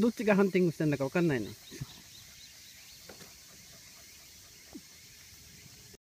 どっちがハンティングしてんだかわかんないの。